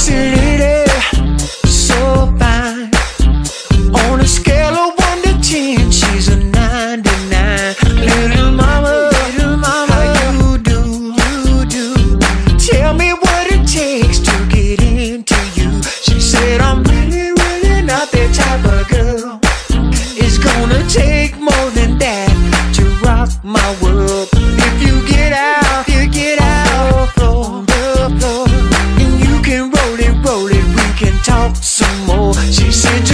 sexy lady, so fine. On a scale of 1 to 10, she's a 99. Little mama, how you do? Tell me what it takes to get into you. She said, I'm really, really not that type of girl. It's gonna take more than that to rock my world. If you get out on the floor, and you can roll it, we can talk some more. She said,